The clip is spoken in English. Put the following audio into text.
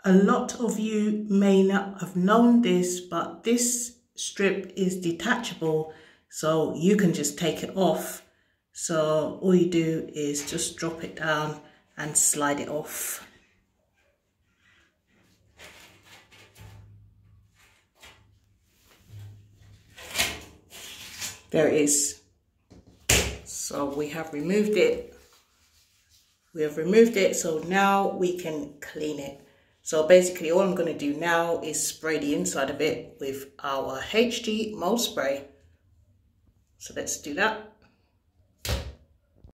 A lot of you may not have known this, but this strip is detachable, so you can just take it off. So all you do is just drop it down and slide it off. There it is. So we have removed it. So now we can clean it. So basically all I'm going to do now is spray the inside of it with our HG mold spray. So let's do that.